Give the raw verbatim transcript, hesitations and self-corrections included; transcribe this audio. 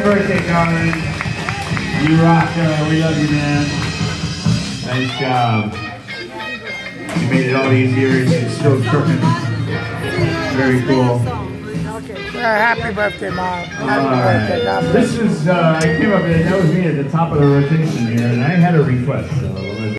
birthday, Colin. You rock. Uh, we love you, man. Nice job. You made it all these years. It's still trucking. Very cool. Yeah, happy birthday, Mom. Happy right. birthday. God bless. This is, uh, I came up and that was me at the top of the rotation here, and I had a request. So.